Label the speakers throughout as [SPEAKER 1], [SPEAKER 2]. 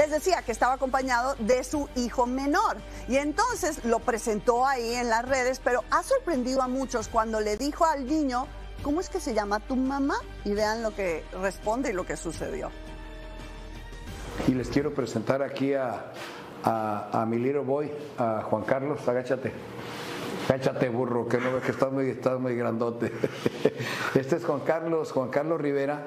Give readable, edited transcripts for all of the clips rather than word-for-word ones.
[SPEAKER 1] les decía que estaba acompañado de su hijo menor. Y entonces lo presentó ahí en las redes, pero ha sorprendido a muchos cuando le dijo al niño, ¿cómo es que se llama tu mamá? Y vean lo que responde y lo que sucedió.
[SPEAKER 2] Y les quiero presentar aquí a mi little boy, a Juan Carlos. Agáchate. Agáchate, burro, que no ves que estás muy grandote. Este es Juan Carlos Rivera.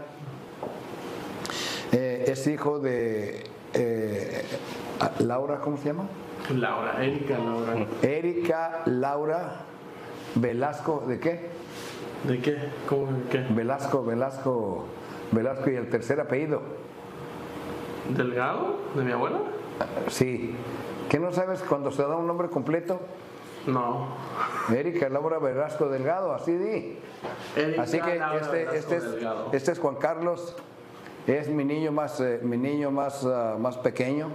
[SPEAKER 2] Es hijo de Laura, ¿cómo se llama? Erika Laura Velasco, ¿de qué?
[SPEAKER 3] ¿De qué? ¿Cómo de qué?
[SPEAKER 2] Velasco y el tercer apellido.
[SPEAKER 3] ¿Delgado? ¿De mi abuela?
[SPEAKER 2] Sí. ¿Qué no sabes cuando se da un nombre completo?
[SPEAKER 3] No.
[SPEAKER 2] Erika Laura Velasco Delgado, así di.
[SPEAKER 3] Erika
[SPEAKER 2] así que este es Juan Carlos, es mi niño más pequeño.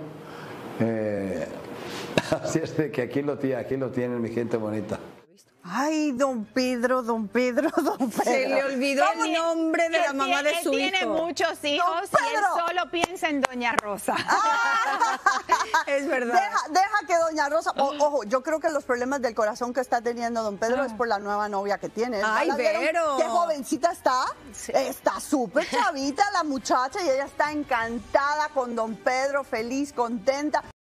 [SPEAKER 2] Así es de que aquí lo tienen, mi gente bonita.
[SPEAKER 1] Ay, don Pedro.
[SPEAKER 4] Se le olvidó el nombre de la mamá de su hijo.
[SPEAKER 5] Tiene muchos hijos y él solo piensa en Doña Rosa.
[SPEAKER 4] Es verdad.
[SPEAKER 1] Deja que Doña Rosa... Ojo, yo creo que los problemas del corazón que está teniendo don Pedro es por la nueva novia que tiene.
[SPEAKER 4] Ay, Vero.
[SPEAKER 1] Qué jovencita está. Sí. Está súper chavita la muchacha y ella está encantada con don Pedro, feliz, contenta.